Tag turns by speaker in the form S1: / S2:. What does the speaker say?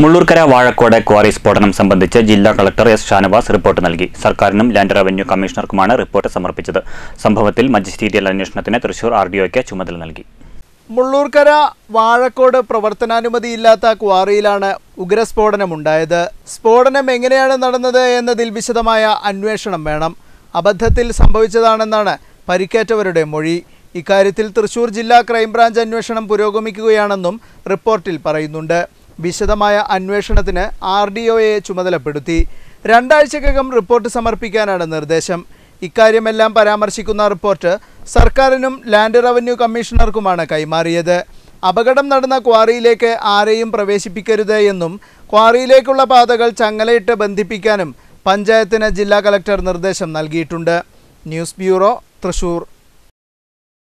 S1: Mullurkara Vazhakkode quarry സ്ഫോടനം സംബന്ധിച്ച് ജില്ലാ കളക്ടർ എസ് ഷാനവാസ് റിപ്പോർട്ട് നൽകി. സർക്കാരിനും ലാൻഡ് റവന്യൂ കമ്മീഷണർക്കുമാണ് റിപ്പോർട്ട് സമർപ്പിച്ചത്. സംഭവത്തിൽ മജിസ്ട്രേറ്റിയൽ അന്വേഷണത്തിന് തൃശൂർ ആർ.ഡ.ക്ക് ചുമതല നൽകി.
S2: മുള്ളൂർക്കര വാഴക്കോട് പ്രവർത്തനാനുമതിയില്ലാത്ത ക്വാറിയിലാണ് ഉഗ്രസ്ഫോടനമുണ്ടായത്. സ്ഫോടനം എങ്ങനെയാണ് നടന്നത് എന്നതിൽ വിശദമായ അന്വേഷണം വേണം. അബദ്ധത്തിൽ സംഭവിച്ചതാണെന്നാണ് പരിക്കേറ്റവരുടെ മൊഴി. ഇക്കാര്യത്തിൽ തൃശൂർ ജില്ലാ ക്രൈംബ്രാഞ്ച് അന്വേഷണം പുരോഗമിക്കുകയാണെന്നും റിപ്പോർട്ടിൽ പറയുന്നുണ്ട്. വിശദമായ അന്വേഷണത്തിന് ആർ.ഡ.യെ ചുമതലപ്പെടുത്തി. 2 ആഴ്ചക്കകം റിപ്പോർട്ട് സമർപ്പിക്കാനാണ് നിർദ്ദേശം. ഇക്കാര്യമെല്ലാം പരാമർശിക്കുന്ന റിപ്പോർട്ട് സർക്കാരിനും ലാൻഡ് റവന്യൂ കമ്മീഷണർക്കുമാണ് കൈമാറിയത്. അപകടം നടന്ന ക്വാറിയിലേക്ക് ആരെയും പ്രവേശിപ്പിക്കരുത് എന്നും ക്വാറിയിലേക്കുള്ള പാതകൾ ചങ്ങലയിട്ട് ബന്ധിപ്പിക്കാനും പഞ്ചായത്തിന് ജില്ലാ കളക്ടർ നിർദ്ദേശം നൽകിയിട്ടുണ്ട്. News bureau, Thrissur.